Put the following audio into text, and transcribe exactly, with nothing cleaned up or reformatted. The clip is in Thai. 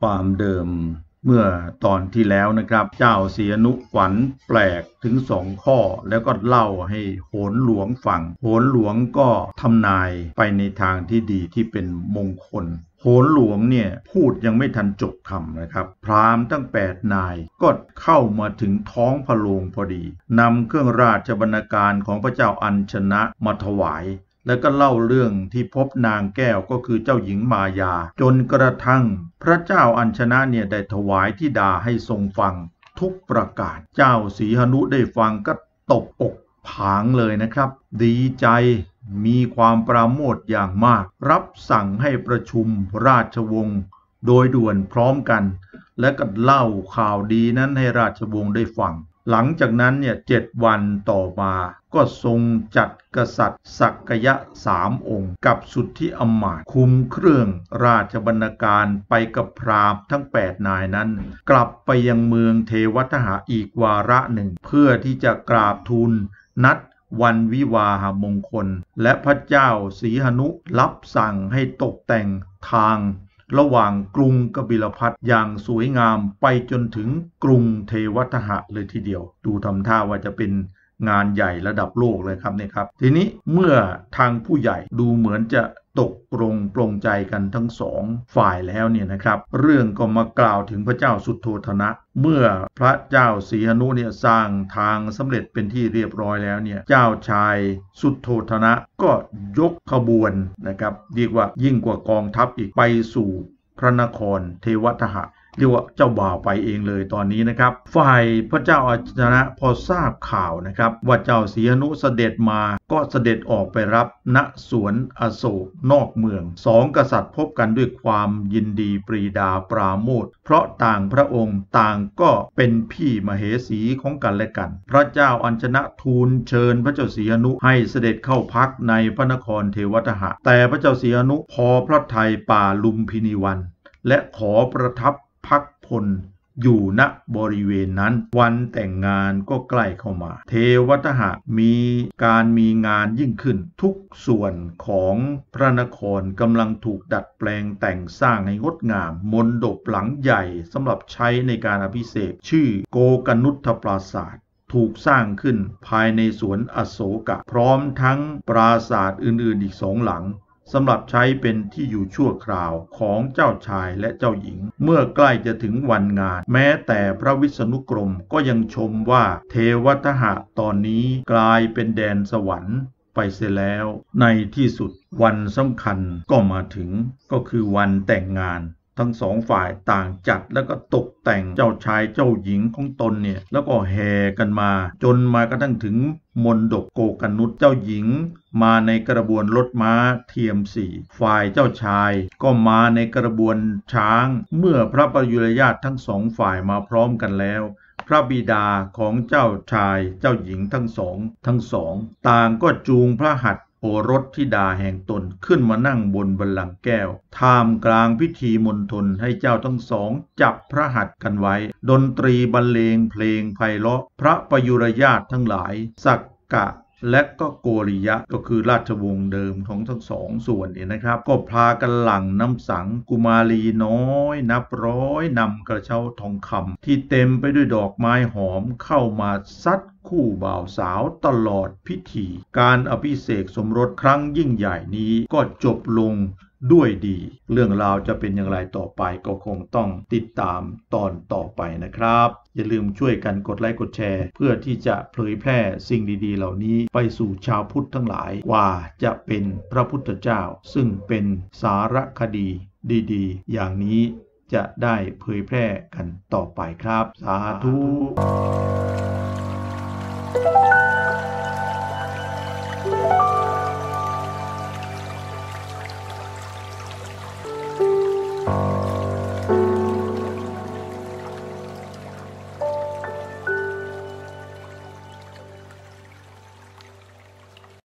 ความเดิมเมื่อตอนที่แล้วนะครับเจ้าศรีอนุฝันแปลกถึงสองข้อแล้วก็เล่าให้โหนหลวงฟังโหนหลวงก็ทำนายไปในทางที่ดีที่เป็นมงคลโหนหลวงเนี่ยพูดยังไม่ทันจบคำนะครับพราหมณ์ทั้งแปดนายก็เข้ามาถึงท้องพระโรงพอดีนำเครื่องราชบรรณาการของพระเจ้าอัญชนะมาถวายแล้วก็เล่าเรื่องที่พบนางแก้วก็คือเจ้าหญิงมายาจนกระทั่งพระเจ้าอัญชนะเนี่ยได้ถวายธิดาให้ทรงฟังทุกประการเจ้าศรีหนุได้ฟังก็ตบอกผางเลยนะครับดีใจมีความปราโมทย์อย่างมากรับสั่งให้ประชุมราชวงศ์โดยด่วนพร้อมกันและก็เล่าข่าวดีนั้นให้ราชวงศ์ได้ฟังหลังจากนั้นเนี่ยเจ็ดวันต่อมาก็ทรงจัดกษัตริย์สักยะสามองค์กับสุทธิอมาตย์คุมเครื่องราชบรรณาการไปกับพราหมณ์ทั้งแปดนายนั้นกลับไปยังเมืองเทวทหะอีกวาระหนึ่งเพื่อที่จะกราบทูลนัดวันวิวาหมงคลและพระเจ้าศรีหนุรับสั่งให้ตกแต่งทางระหว่างกรุงกบิลพัสอย่างสวยงามไปจนถึงกรุงเทวทหะเลยทีเดียวดูทำท่าว่าจะเป็นงานใหญ่ระดับโลกเลยครับเนี่ยครับทีนี้เมื่อทางผู้ใหญ่ดูเหมือนจะตกลงปลงใจกันทั้งสองฝ่ายแล้วเนี่ยนะครับเรื่องก็มากล่าวถึงพระเจ้าสุโธทนะเมื่อพระเจ้าศรีหนุเนี่ยสร้างทางสำเร็จเป็นที่เรียบร้อยแล้วเนี่ยเจ้าชายสุโธทนะก็ยกขบวนนะครับเรียกว่ายิ่งกว่ากองทัพอีกไปสู่พระนครเทวทหะเรียกว่าเจ้าบ่าวไปเองเลยตอนนี้นะครับฝ่ายพระเจ้าอัญชนะพอทราบข่าวนะครับว่าเจ้าศรีหนุเสด็จมาก็เสด็จออกไปรับณสวนอโศกนอกเมืองสองกษัตริย์พบกันด้วยความยินดีปรีดาปราโมทย์เพราะต่างพระองค์ต่างก็เป็นพี่มเหสีของกันและกันพระเจ้าอัญชนะทูลเชิญพระเจ้าศรีหนุให้เสด็จเข้าพักในพระนครเทวทหะแต่พระเจ้าศรีหนุพอพระทัยป่าลุมพินีวันและขอประทับพักพลอยู่ณบริเวณนั้นวันแต่งงานก็ใกล้เข้ามาเทวทหะมีการมีงานยิ่งขึ้นทุกส่วนของพระนครกำลังถูกดัดแปลงแต่งสร้างให้งดงามมณฑปหลังใหญ่สำหรับใช้ในการอภิเษกชื่อโกกนุฏฐปราสาทถูกสร้างขึ้นภายในสวนอโศกะพร้อมทั้งปราสาทอื่นๆอีกสองหลังสำหรับใช้เป็นที่อยู่ชั่วคราวของเจ้าชายและเจ้าหญิงเมื่อใกล้จะถึงวันงานแม้แต่พระวิษณุกรมก็ยังชมว่าเทวทหะตอนนี้กลายเป็นแดนสวรรค์ไปเสียแล้วในที่สุดวันสำคัญก็มาถึงก็คือวันแต่งงานทั้งสองฝ่ายต่างจัดแล้วก็ตกแต่งเจ้าชายเจ้าหญิงของตนเนี่ยแล้วก็แห่กันมาจนมากระทั่งถึงมณฑปโกกนุฏเจ้าหญิงมาในกระบวนรถม้าเทียมสี่ฝ่ายเจ้าชายก็มาในกระบวนช้างเมื่อพระประยุรญาติทั้งสองฝ่ายมาพร้อมกันแล้วพระบิดาของเจ้าชายเจ้าหญิงทั้งสองทั้งสองต่างก็จูงพระหัตถ์โอรสธิดาแห่งตนขึ้นมานั่งบนบัลลังก์แก้วท่ามกลางพิธีมณฑลให้เจ้าทั้งสองจับพระหัตถ์กันไว้ดนตรีบรรเลงเพลงไพเราะพระประยุรญาติทั้งหลายสักกะและก็โกริยะก็คือราชวงศ์เดิมของทั้งสองส่วนเนี่ยนะครับก็พากันหลั่งน้ำสังกุมารีน้อยนับร้อยนำกระเช้าทองคำที่เต็มไปด้วยดอกไม้หอมเข้ามาซัดคู่บ่าวสาวตลอดพิธีการอภิเษกสมรสครั้งยิ่งใหญ่นี้ก็จบลงด้วยดีเรื่องราวจะเป็นอย่างไรต่อไปก็คงต้องติดตามตอนต่อไปนะครับอย่าลืมช่วยกันกดไลค์กดแชร์เพื่อที่จะเผยแพร่สิ่งดีๆเหล่านี้ไปสู่ชาวพุทธทั้งหลายว่าจะเป็นพระพุทธเจ้าซึ่งเป็นสารคดีดีๆอย่างนี้จะได้เผยแพร่กันต่อไปครับสาธุ